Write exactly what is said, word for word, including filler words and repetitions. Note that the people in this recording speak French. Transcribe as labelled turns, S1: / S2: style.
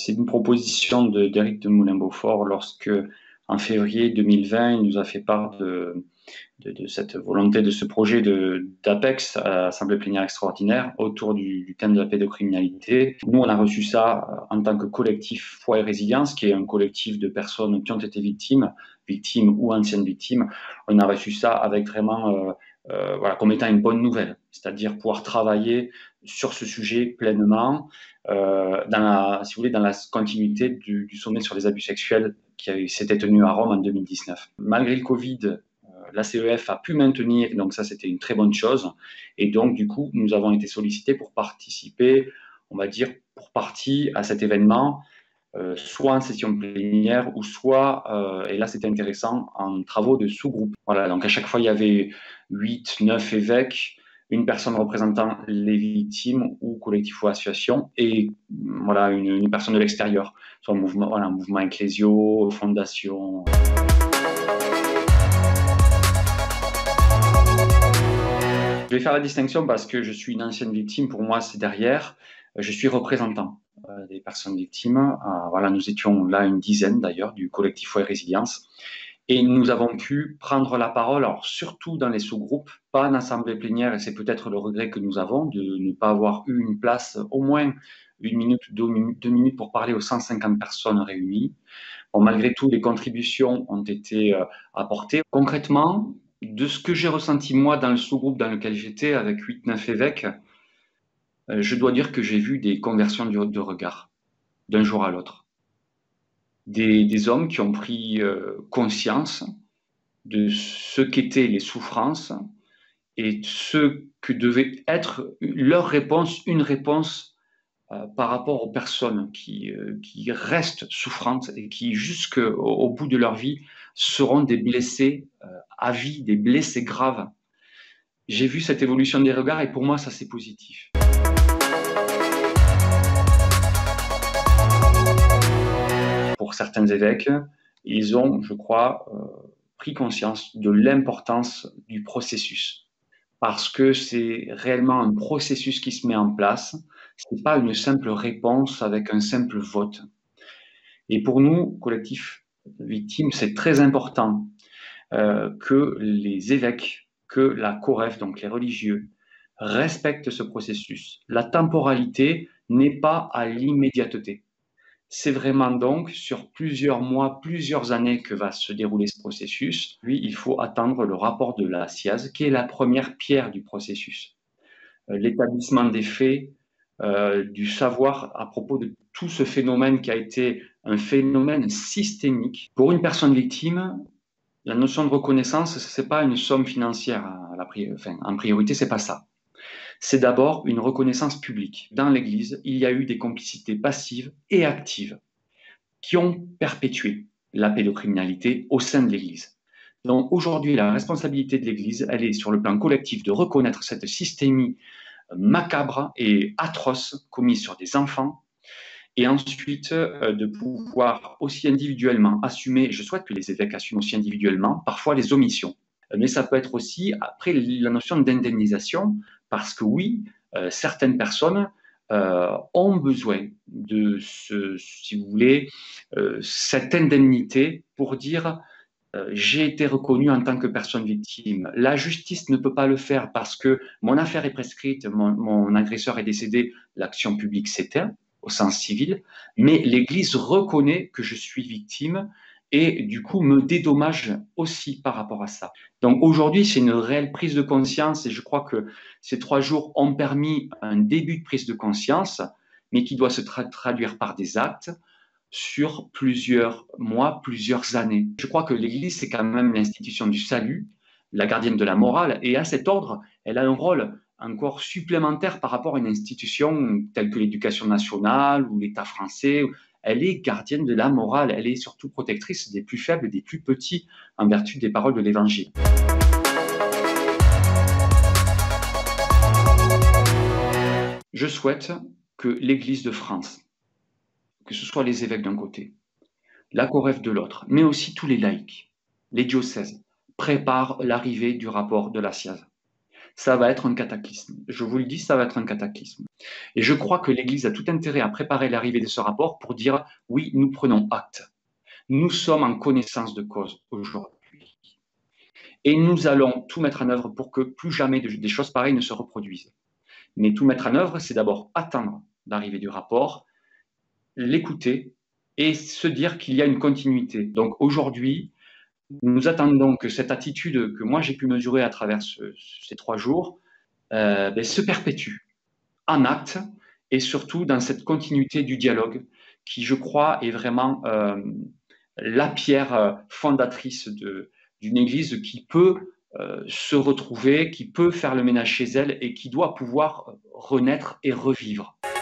S1: C'est une proposition de d'Éric de Moulin-Beaufort lorsque, en février deux mille vingt, il nous a fait part de de de cette volonté, de ce projet de d'APEX, euh, Assemblée plénière extraordinaire, autour du du thème de la pédocriminalité. Nous, on a reçu ça, heu, en tant que collectif Foi et Résilience, qui est un collectif de personnes qui ont été victimes, victimes ou anciennes victimes. On a reçu ça avec vraiment, heu heu, voilà, comme étant une bonne nouvelle. C'est-à-dire pouvoir travailler sur ce sujet pleinement, heu, dans la si vous voulez, dans la continuité du du sommet sur les abus sexuels qui a s'était tenu à Rome en deux mille dix-neuf. Malgré le Covid, l'A C E F a pu maintenir, donc ça c'était une très bonne chose. Et donc du coup, nous avons été sollicités pour participer, on va dire, pour partie à cet événement, euh, soit en session plénière ou soit, euh, et là c'était intéressant, en travaux de sous-groupe. Voilà, donc à chaque fois il y avait huit, neuf évêques, une personne représentant les victimes ou collectifs ou associations, et voilà, une, une personne de l'extérieur, soit un mouvement, voilà, un mouvement ecclésiaux, fondation. Je vais faire la distinction parce que je suis une ancienne victime. Pour moi, c'est derrière. Je suis représentant euh, des personnes victimes. Euh, voilà, nous étions là une dizaine d'ailleurs du collectif Foi et Résilience. Et nous avons pu prendre la parole, alors surtout dans les sous-groupes, pas en assemblée plénière, et c'est peut-être le regret que nous avons de ne pas avoir eu une place, au moins une minute, deux minutes, deux minutes pour parler aux cent cinquante personnes réunies. Bon, malgré tout, les contributions ont été euh, apportées. Concrètement, de ce que j'ai ressenti moi dans le sous-groupe dans lequel j'étais, avec huit neuf évêques, euh, je dois dire que j'ai vu des conversions de, de regard, d'un jour à l'autre. Des, des hommes qui ont pris euh, conscience de ce qu'étaient les souffrances et ce que devait être leur réponse, une réponse euh, par rapport aux personnes qui, euh, qui restent souffrantes et qui, jusqu'au au bout de leur vie, seront des blessés euh, à vie, des blessés graves. J'ai vu cette évolution des regards et pour moi, ça c'est positif. Pour certains évêques, ils ont, je crois, euh, pris conscience de l'importance du processus. Parce que c'est réellement un processus qui se met en place. Ce n'est pas une simple réponse avec un simple vote. Et pour nous, collectif victime, c'est très important euh, que les évêques, que la COREF, donc les religieux, respectent ce processus. La temporalité n'est pas à l'immédiateté. C'est vraiment donc sur plusieurs mois, plusieurs années que va se dérouler ce processus. Puis, il faut attendre le rapport de la C I A Z, qui est la première pierre du processus. L'établissement des faits, euh, du savoir à propos de tout ce phénomène qui a été un phénomène systémique. Pour une personne victime, la notion de reconnaissance, ce n'est pas une somme financière à la pri- enfin, en priorité, c'est pas ça. C'est d'abord une reconnaissance publique. Dans l'Église, il y a eu des complicités passives et actives qui ont perpétué la pédocriminalité au sein de l'Église. Donc aujourd'hui, la responsabilité de l'Église, elle est sur le plan collectif de reconnaître cette systémie macabre et atroce commise sur des enfants, et ensuite euh, de pouvoir aussi individuellement assumer, je souhaite que les évêques assument aussi individuellement, parfois les omissions. Mais ça peut être aussi, après, la notion d'indemnisation, parce que oui, euh, certaines personnes euh, ont besoin de, ce, si vous voulez, euh, cette indemnité pour dire euh, j'ai été reconnu en tant que personne victime. La justice ne peut pas le faire parce que mon affaire est prescrite, mon, mon agresseur est décédé, l'action publique s'éteint au sens civil, mais l'Église reconnaît que je suis victime et du coup me dédommage aussi par rapport à ça. Donc aujourd'hui, c'est une réelle prise de conscience et je crois que ces trois jours ont permis un début de prise de conscience, mais qui doit se tra traduire par des actes sur plusieurs mois, plusieurs années. Je crois que l'Église, c'est quand même l'institution du salut, la gardienne de la morale, et à cet ordre, elle a un rôle encore supplémentaire par rapport à une institution telle que l'éducation nationale ou l'État français. Elle est gardienne de la morale, elle est surtout protectrice des plus faibles, des plus petits, en vertu des paroles de l'Évangile. Je souhaite que l'Église de France, que ce soit les évêques d'un côté, la COREF de l'autre, mais aussi tous les laïcs, les diocèses, préparent l'arrivée du rapport de la C I A Z. ça va être un cataclysme. Je vous le dis, ça va être un cataclysme. Et je crois que l'Église a tout intérêt à préparer l'arrivée de ce rapport pour dire oui, nous prenons acte. Nous sommes en connaissance de cause aujourd'hui. Et nous allons tout mettre en œuvre pour que plus jamais des choses pareilles ne se reproduisent. Mais tout mettre en œuvre, c'est d'abord attendre l'arrivée du rapport, l'écouter et se dire qu'il y a une continuité. Donc aujourd'hui, nous attendons que cette attitude que moi j'ai pu mesurer à travers ce, ces trois jours euh, ben, se perpétue en acte et surtout dans cette continuité du dialogue qui, je crois, est vraiment euh, la pierre fondatrice d'une Église qui peut euh, se retrouver, qui peut faire le ménage chez elle et qui doit pouvoir renaître et revivre.